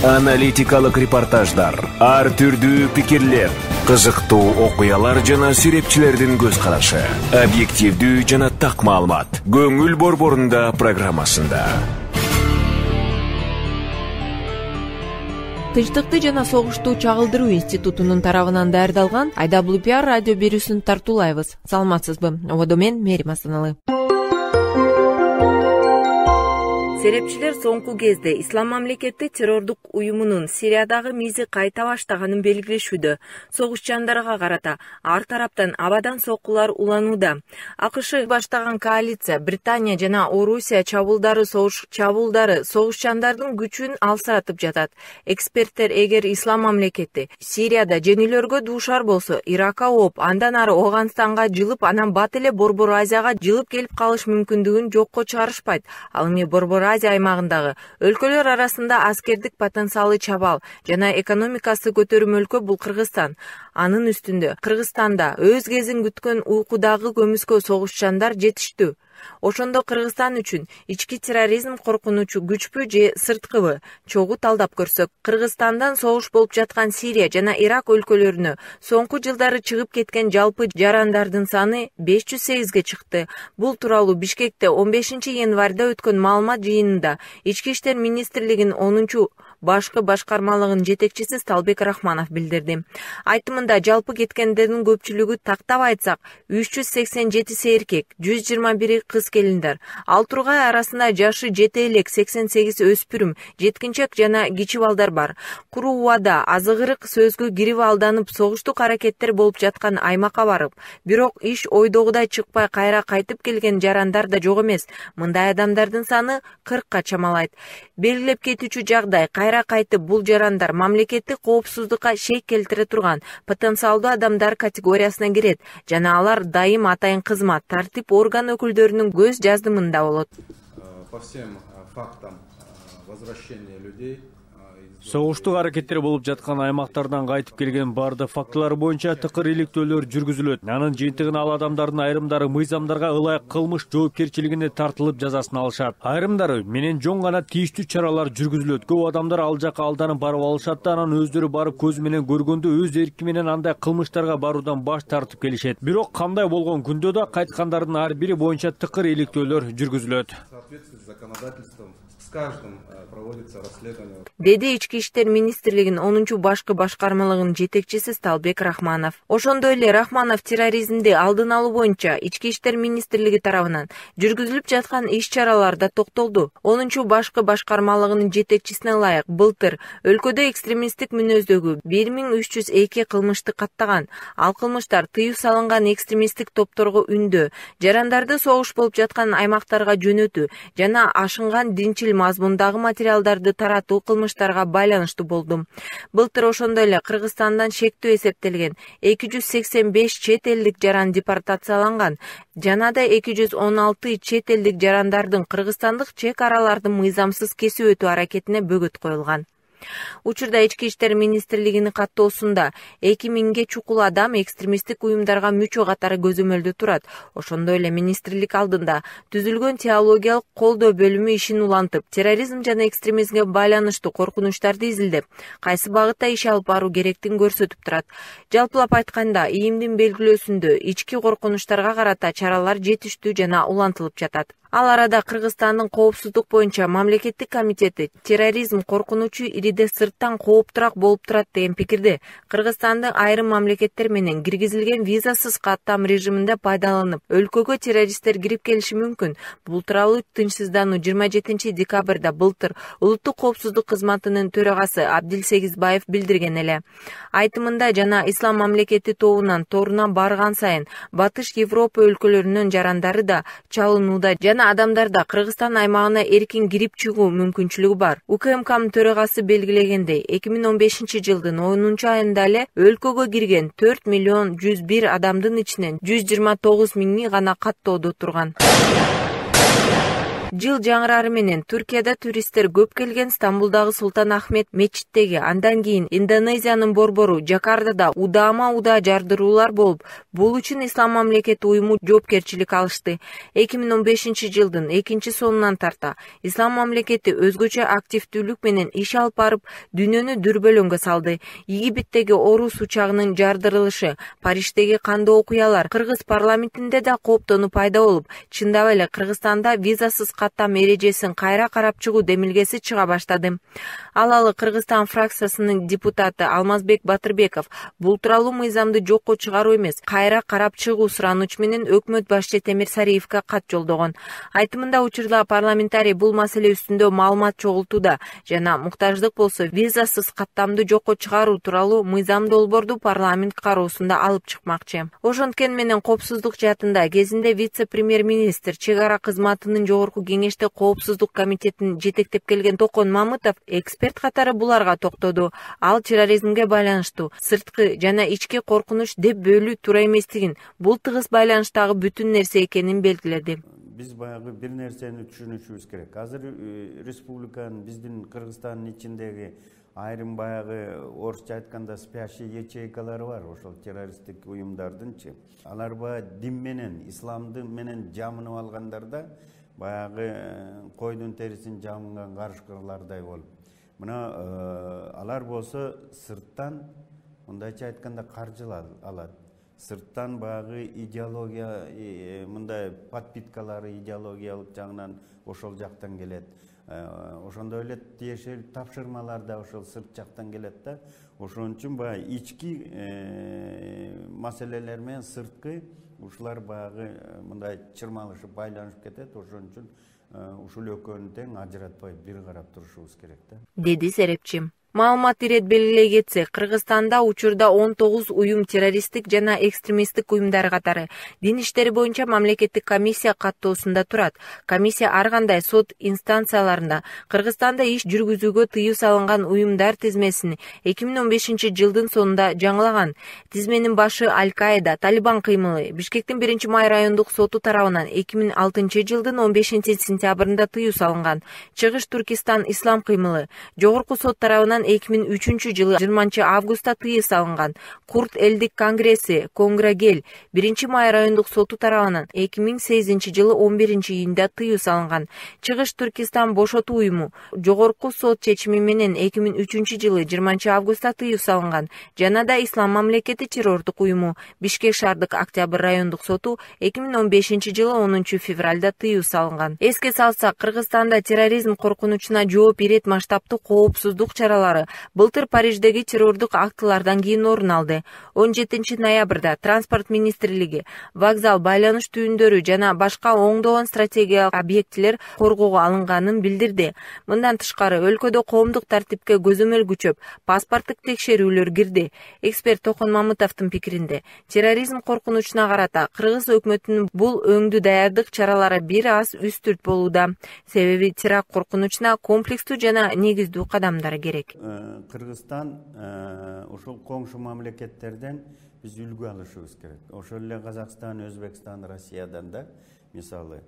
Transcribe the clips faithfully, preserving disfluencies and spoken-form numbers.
Аналитикалык репортаждар, ар түрдүү пикирлер, кызыктуу окуялар жана серепчилердин көз карашы. Объективдүү жана так маалымат. Көңүл борборунда программасында. Тынчтыкты жана согушту чагылдыруу институтунун тарабынан даярдалган ай дабл ю пи ар радио берүүсүн тартуулайбыз. Саламатсызбы? Ободо мен Мерим Асаналы. Серепчилер соңку кезде Ислам мамлекети террордук уюмунун Сириядагы мизи кайта баштаганын белгилешүүдө. Согушчандарга карата ар тараптан абадан соккулар уланууда. АКШ баштаган коалиция, Британия жана Орусия чабуулдары согуш чабуулдары согушчандардын күчүн алсыратып жатат. Эксперттер эгер Ислам мамлекети Сирияда жеңилүүгө дуушар болсо, Иракка ооп, андан ары Ооганстанга жылып, анан бат эле Борбор Азияга жылып келип калыш мүмкүндүгүн жокко чыгарышпайт. Ал эми Борбор Азия аймагындагы өлкөлөр арасында аскердик потенциалы чабал жана экономикасы көтөрүмөлкө бул Кыргызстан. Анын үстүндө Кыргызстанда өз кезин күткөн уйкудагы көмүскө согушчандар жетиштүү. Ошондо Кыргызстан үчүн ички терроризм коркунучу күчпү же сырткыбы? Чогуу талдап көрсөк, Кыргызстандан согуш болуп жаткан Сирия жана Ирак өлкөлөрүнө соңку жылдары чыгып кеткен жалпы жарандардын саны беш жүз сегизге чыкты. Бул тууралуу Бишкекте он бешинчи январда өткөн маалымат жыйынында Ички иштер министрлигинин онунчу башкы башкармалыгынын жетекчиси Сталбек Рахманов билдирди. Айтымында жалпы кеткендердин көпчүлүгү тактап айтсак үч жүз сексен жетиси эркек, жүз жыйырма бири кыз келиндер. Ал тургай арасында жашы жете элек сексен сегиз өспүрүм, жеткинчек жана кичи балдар бар. Куру убада азыгырык сөзгө кирип алданып согуштук аракеттер болуп жаткан аймакка барып, бирок иш ойдогудай чыкпай кайра кайтып келген жарандар да жок эмес. Мындай адамдардын саны кыркка чамалайт. Белгилеп кетүүчү жагдай, кайра кайтып бул жарандар мамлекеттик коопсуздукка шек келтире турган потенциалдуу адамдар категориясына кирет жана алар дайым атайын кызмат, тартип орган өкүлдөрүнүн көз жаздымында болот. По всем фактам возвращения людей Согуштук аракеттер болуп жаткан аймактардан кайтып келген бардык фактылар боюнча тыкыр иликтөөлөр жүргүзүлөт. Анын жыйынтыгын ал адамдардын айрымдары мыйзамдарга ылайык кылмыш жоопкерчилигине тартылып жазасын алышат. Айрымдары менен жөн гана тийиштүү чаралар жүргүзүлөт. Көп адамдар ал жака алданып барып алышат да, анан өздөрү барып көзү менен көргөндө өз эрки менен андай кылмыштарга баруудан баш тартып келишет. Бирок кандай болгон күндө да кайткандардын ар бири боюнча тыкыр иликтөөлөр жүргүзүлөт. С каждым проводится расследование. Деди Ички иштер министрлигинин онунчу башкы башкармалыгынын жетекчиси Сталбек Рахманов. Ошондой эле Рахманов терроризмди алдын алуу боюнча Ички иштер министрлиги тарабынан жүргүзүлүп жаткан иш-чараларда токтолду. онунчу башкы башкармалыгынын жетекчисине ылайык былтыр өлкөдө экстремисттик мүнөздөгү бир миң үч жүз эки кылмышты каттаган. Ал кылмыштар тыюу салынган экстремисттик топторго үндөө, жарандарды согуш болуп жаткан аймактарга жөнөтүү жана ашынган динчил мазмундагы материалдарды таратуу кылмыштарга байланыштуу болду. Былтыр ошондой эле Кыргызстандан шектүү эсептелген эки жүз сексен беш чет элдик жаран депортацияланган жана да эки жүз он алты чет элдик жарандардын кыргызстандык чек араларды мыйзамсыз кесип өтүү аракетине бөгөт коюлган. Учурда Ички иштер министрлигинин каттоосунда эки миңге чукул адам экстремисттик уюмдарга мүчө катары көзөмөлдө турат. Ошондой эле министрлик алдында түзүлгөн теологиялык колдоо бөлүмү ишин улантып, терроризм жана экстремизмге байланыштуу коркунучтарды изилдеп, кайсы багытта иш алып баруу керектигин көрсөтүп турат. Жалпылап айтканда, ИИМдин белгилөөсүндө ички коркунучтарга карата чаралар жетиштүү жана улантылып жатат. Ал арада Кыргызстандын коопсуздук боюнча мамлекеттик комитети терроризм коркунучу ириде сырттан кооптураак болуп турат деген пикирде. Кыргызстандын айрым мамлекеттер менен киргизилген визасыз каттам режиминде пайдаланып, өлкөгө террористтер кирип келиши мүмкүн. Бул тууралуу тынчсыздануу жыйырма жетинчи декабрда былтыр Улуттук коопсуздук кызматынын төрагасы Абдилсегизбаев билдирген эле. Айтымында жана Ислам мамлекети тобунан торуна барган сайын Батыш Европа өлкөлөрүнүн жарандары да чалынууда жана адамдарда Кыргызстан аймагына эркин кирип чыгуу мүмкүнчүлүгү бар. УКМКнын төрагасы белгилегендей, эки миң он бешинчи жылдын онунчу айында эле өлкөгө кирген төрт миллион жүз бир адамдын ичинен жүз жыйырма тогуз миңи гана каттоодо турган. Жыл жаңырары менен Түркияда туристтер көп келген Стамбулдагы Султан Ахмет мечиттеги, андан кийин Индонезиянын борбору Жакардада удаама-удаа жардыруулар болуп, бул үчүн Ислам мамлекети уюму жоопкерчилик алышты. эки миң он бешинчи жылдын экинчи сонунан тарта Ислам мамлекети өзгөчө активдүүлүк менен иш алып барып, дүйнөнү дүрбөлөңгө салды. Египеттеги Орус учагынын жардырылышы, Париждеги кандуу окуялар, Кыргыз парламентинде да кооптонуу пайда болуп, чындап эле Кыргызстанда визасыз каттам эрежесин кайра карап чыгуу демилгеси чыга баштады. Алалы Кыргызстан фракциясынын депутаты Алмазбек Батырбеков бул тууралуу мыйзамды жокко чыгаруу эмес, кайра карап чыгуу сурануч менен өкмөт башчы Темир Сариевке кат жолдогон. Айтымында учурда парламентарий бул маселе үстүндө маалымат чогултууда жана муктаждык болсо визасыз каттамды жокко чыгаруу тууралуу мыйзам долбоорду парламент кароосунда алып чыкмакчы. Ошонткен менен коопсуздук жаатында кезинде вице-премьер-министр чек ара кызматынын жогорку кеңеште коопсуздук комитетин жетектеп келген Токон Мамытов эксперт катары буларга токтоду. Ал терроризмге байланыштуу сырткы жана ички коркунуч деп бөлүү туура эместигин, бул тыгыз байланыштагы бүтүн нерсе экенин белгиледи. Биз баягы бир нерсени түшүнүшүбүз керек. Азыр республиканын, биздин Кыргызстандын ичиндеги айрым баягы орусча айтканда спящий ячейкалары бар, ошол террористтик уюмдардынчы. Алар баягы дин менен, исламды менен жамынып алгандарда баягы койдун терисин жамынган карышкырлардай болуп. Мына алар болсо сырттан, мындайча айтканда каржы алат. Сырттан баягы идеология, мындай подпиткалары идеологиялык жагынан ошол жактан келет. Ошондой эле тиешелүү тапшырмалар да ошол сырт жактан келет да. Ошон үчүн баягы ички маселелер менен сырткы ушулар баягы мындай чырмалышып байланышып кетет. Ошон үчүн ушул экөөнү тең ажыратпай бир карап турушубуз керек да. Деди серепчи. Маалымат ирет белгилей кетсек, Кыргызстанда учурда он тогуз уюм террористтик жана экстремисттик уюмдар катары дин иштери боюнча мамлекеттик комиссия каттоосунда турат. Комиссия ар кандай сот инстанцияларында Кыргызстанда иш жүргүзүүгө тыюу салынган уюмдар тизмесин эки миң он бешинчи жылдын сонунда жаңылаган. Тизменин башы Аль-Каида, Талибан кыймылы Бишкектин биринчи май райондук соту тарабынан эки миң алтынчы жылдын он бешинчи сентябрында тыюу салынган. Чыгыш Түркистан ислам кыймылы жогорку сот тарабынан эки миң үчүнчү жылы жыйырманчы августта тыюу салынган. Курд элдик конгресси Конграгел биринчи май райондук соту тарабынан эки миң сегизинчи жылы он биринчи июнда тыюу салынган. Чыгыш Түркистан бошотуу уюму жогорку сот чечими менен эки миң үчүнчү жылы жыйырманчы августта тыюу салынган. Жана да Ислам мамлекети террордук уюму Бишкек шаардык Октябрь райондук соту эки миң он бешинчи жылы онунчу февралда тыюу салынган. Эске салсак, Кыргызстанда терроризм коркунучуна жооп берет масштабтуу коопсуздук чаралары былтыр Париждеги террордук актылардан кийин орун алды. он жетинчи ноябрда Транспорт министрлиги вокзал, байланыш түйүндөрү жана башка оңдогон стратегиялык объектилер коргоого алынганын билдирди. Мындан тышкары өлкөдө коомдук тартипке көзөмөл күчөп, паспорттук текшерүүлөр кирди. Эксперт Токон Мамытовдун пикиринде, терроризм коркунучуна карата Кыргыз өкмөтүнүн бул өңдүү даярдык чаралары бир аз үстүрт болууда. Себеби теракт коркунучуна комплекстүү жана негиздүү кадамдар керек. Кыргызстан ошол коңшу мамлекеттерден биз үлгү алышыбыз керек. Ошол эле Казакстан, Өзбекстан, Россиядан да мисалы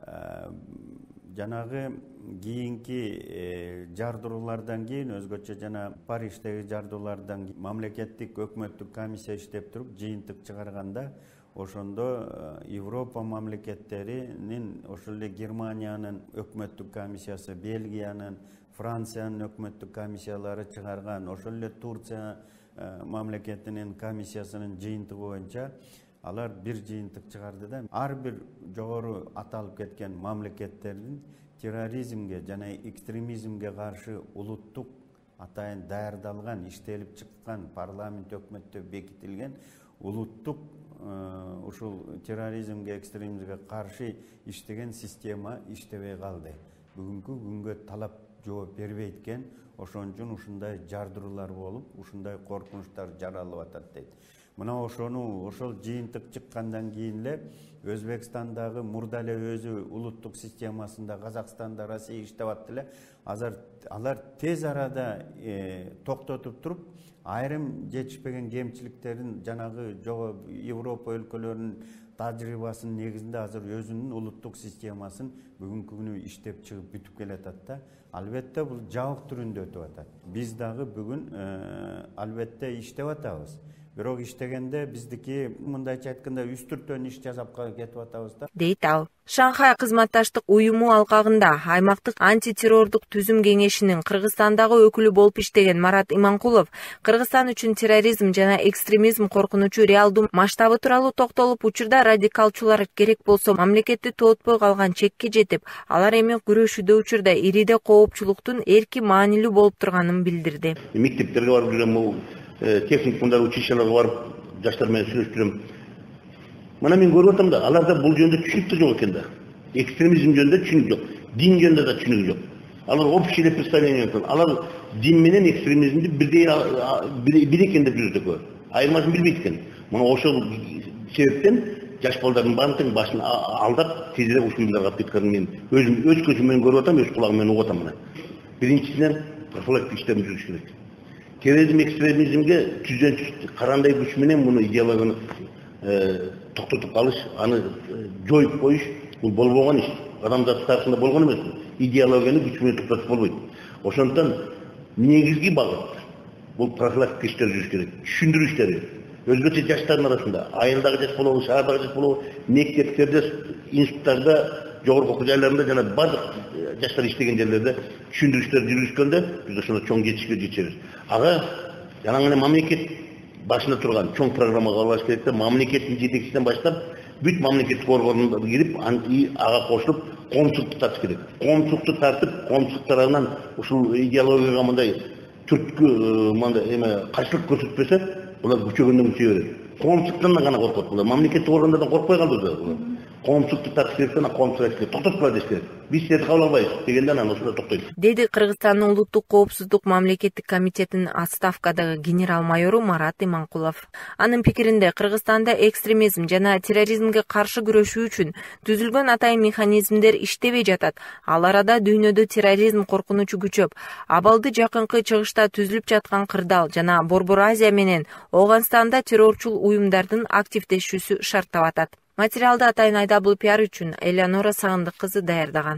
жанагы кийинки жардыруулардан кийин өзгөчө жана Париждеги жардыруулардан мамлекеттик өкмөттүк комиссия иштеп туруп жыйынтык чыгарганда ошондо Европа мамлекеттеринин, ошол эле Германиянын өкмөттүк комиссиясы, Бельгиянын, Франциянын өкмөттүк комиссиялары чыгарган, ошол эле Турция мамлекетинин комиссиясынын жыйынтыгы боюнча алар бир жыйынтык чыгарды да. Ар бир жогору аталып кеткен мамлекеттердин терроризмге жана экстремизмге каршы улуттук атайын даярдалган, иштелип чыккан, парламент өкмөттө бекитилген улуттук ушул терроризмге, экстремизмге каршы иштеген система иштебей калды. Бүгүнкү күнгө талап жооп бербейт экен. Ошон үчүн ушундай жардыруулар болуп, ушундай коркунучтар жаралып атат дейт. Мына ошону ошол жыйынтык чыккандан кийин эле Өзбекстандагы мурда эле өзү улуттук системасында, Казакстанда, Россия иштеп атты эле. азар алар тез арада токтотуп туруп айрым жетишпеген кемчиликтерин жанагы жого Европа өлкөлөрүнүн тажрыйбасынын негизинде азыр өзүнүн улуттук системасын бүгүнкү күнү иштеп чыгып бүтүп келатат да. Албетте бул жабык түрүндө өтүп атат. Биз дагы бүгүн албетте иштеп атабыз. Бирок иштегенде биздики мындайча айтканда үстүртөн иш жасап кетип атабыз да. Дейт ал. Шанхай кызматташтык уюму алкагында аймактык антитеррордук түзүм кеңешинин Кыргызстандагы өкүлү болуп иштеген Марат Иманкулов Кыргызстан үчүн терроризм жана экстремизм коркунучу реалдуу масштабы тууралуу токтолуп, учурда радикалчылар керек болсо мамлекетти тоотпой калган чекке жетип, алар эми күрөшүүдө учурда ириде коопчулуктун эрки маанилүү болуп турганын билдирди. Мектептерге барып жүрөм, техникумдар, училищелерге барып жаштар менен сүйлөшүп жүрөм. Мына мен көрүп атам да, аларда бул жөнүндө түшүнүк жок экен да. Экстремизм жөнүндө түшүнүк жок, дин жөнүндө да түшүнүк жок. Алар общее представление кылып, алар дин менен экстремизмди бирдей бир экен деп жүрөт экен. Айырмасын билбейт экен. Мына ошол себептен жаш балдардын баардыгын башын алдап, тезирээк ушундайларга алып кеткенин мен өзүм өз көзүм менен көрүп атам, өз кулагым менен угуп атам мына. Биринчисинен профилактика иштерин жүргүзүш керек. Терроризм, экстремизмге түздөн түз карандай күч менен муну идеологияны токтотуп калыш, аны жоюп коюш бул болбогон иш. Адамзат тарыхында болгон эмес. Идеологияны күч менен токтотуп болбойт. Ошондон негизги багыт бул профилактика иштери жүрүш керек. Түшүндүрүү иштери. Өзгөчө жаштардын арасында, айылдагы жаш болобу, шаардагы жаш болобу, мектептерде, институттарда, жогорку окуу жайларында жана бардык жаштар иштеген жерлерде түшүндүрүү иштери жүргүзгөндө биз ошондо чоң жетишке жетебиз. Ага жанагы мамлекет башында турган чоң программага кабылыш керек да, мамлекеттин жетекчисинен баштап бүт мамлекеттик органдар кирип, ага кошулуп, коомчулукту тартыш керек. Коомчулукту тартып, коомчулук тарабынан ушул идеологияга мындай түрткү мындай эме каршылык көрсөтпөсө, булар күчөгөндөн күчөй берет. Коомчулуктан гана коркот булар. Мамлекеттик органдардан коркпой калды булар. Коомчулукту тартыш керек, ана коомчулук керек. Токтоткула деш керек. Биз силерди кабыл албайбыз дегенде анан ошондо токтойт. Деди Кыргызстандын улуттук коопсуздук мамлекеттик комитетинин отставкадагы генерал-майору Марат Иманкулов. Анын пикиринде Кыргызстанда экстремизм жана терроризмге каршы күрөшүү үчүн түзүлгөн атайын механизмдер иштебей жатат. Ал арада дүйнөдө терроризм коркунучу күчөп, абалды жакынкы чыгышта түзүлүп жаткан кырдаал жана Борбор Азия менен Ооганстанда террорчул уюмдардын активдешүүсү шарттап атат. Материалды атайын ай дабл ю пи ар үчүн Элеонора Сагындык кызы даярдаган.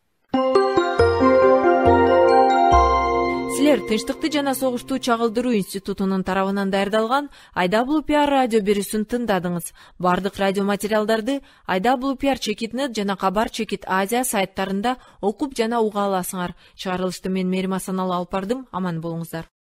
Силер Тынчтыкты жана согушту чагылдыруу институтунун тарабынан даярдалган ай дабл ю пи ар радио берүүсүн тыңдадыңыз. Бардык радио материалдарды ай дабл ю пи ар чекит нет жана Кабар чекит Азия сайттарында окуп жана уга аласыңар. Чыгарылышты мен Мерим Асаналы алып бардым. Аман болуңуздар.